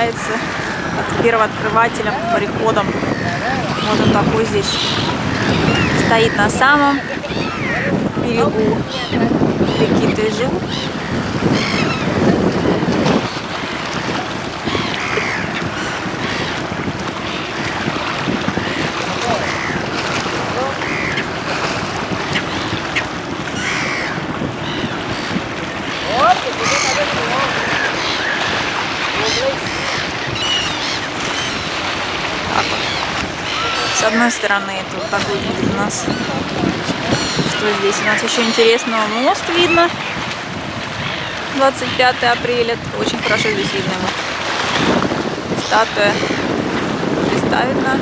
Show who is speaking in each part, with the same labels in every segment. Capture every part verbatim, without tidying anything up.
Speaker 1: является первооткрывателем, мореходом. Вот он такой здесь стоит на самом берегу реки Тежу. С одной стороны это вот так выглядит у нас. Что здесь у нас еще интересного? Мост видно. двадцать пятое апреля. Очень хорошо здесь видно его. Статуя Христа видна.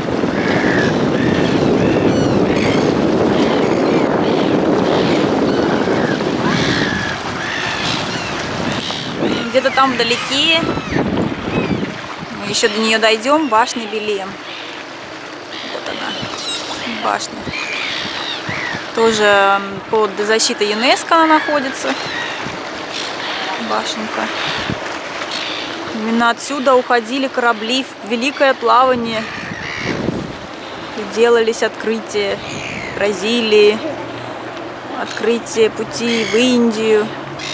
Speaker 1: Где-то там вдалеке, мы еще до нее дойдем, башня Белем. Вот она, башня. Тоже под защитой ЮНЕСКО она находится. Башенка. Именно отсюда уходили корабли в великое плавание. И делались открытия Бразилии, открытие пути в Индию,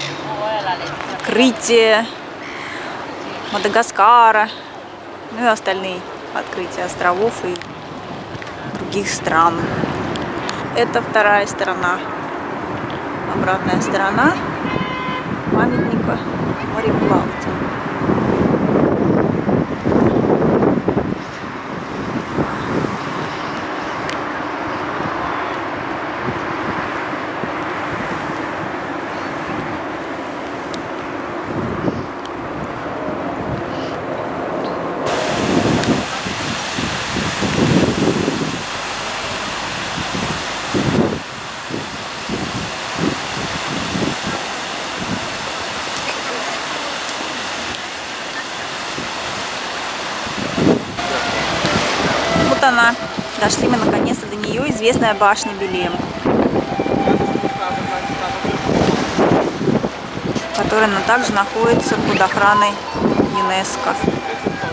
Speaker 1: открытие Мадагаскара, ну и остальные открытия островов и других стран. Это вторая сторона, обратная сторона памятника мореплавателю. Вот она. Дошли мы наконец-то до нее, известная башня Белем, которая также находится под охраной ЮНЕСКО.